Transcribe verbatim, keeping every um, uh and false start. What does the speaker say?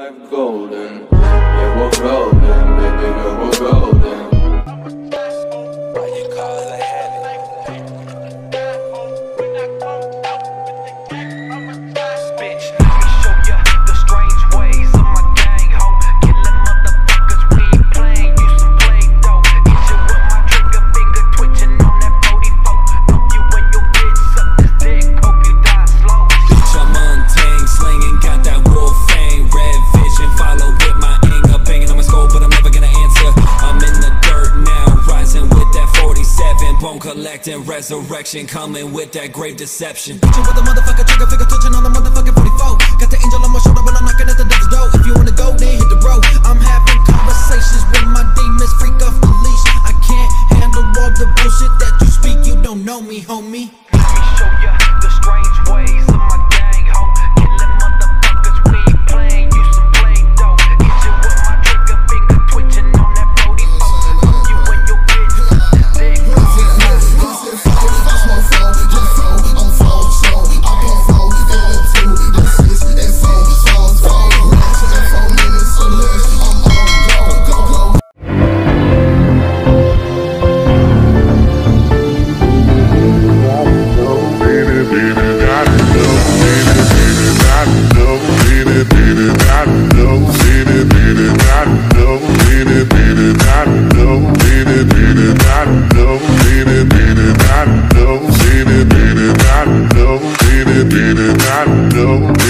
life golden. Yeah, we're golden, baby girl, we're golden. Why you call it a habit? Bitch, let me show ya the strange ways of my gang, ho. Killing motherfuckers, we ain't playing, you some Play-Doh. Hit you with my trigger finger twitching on that forty-four. Up you and your bitch, suck this dick, hope you die slow. Bitch, I'm untanged, slinging, got that wolf fang, red vision, follow with my anger, banging on my skull, but I'm never gonna answer. I'm in the dirt now, rising with that forty-seven, bone collecting, resurrection, coming with that grave deception. Bitch, you with the motherfucker trigger finger touching on the motherfucking forty-four. Got the angel on my shoulder when I'm knocking at the devil's door. If you wanna go, then hit the road. I'm having conversations with my demons, freak off the leash. I can't handle all the bullshit that you speak. You don't know me, homie. Let me show ya the strange ways of my gang, ho. Killing motherfuckers, we ain't playing, you some Play-Doh. Hit you with my trigger finger twitching on that forty-four. Up you and your bitch, suck this dick, hope you die slow. I know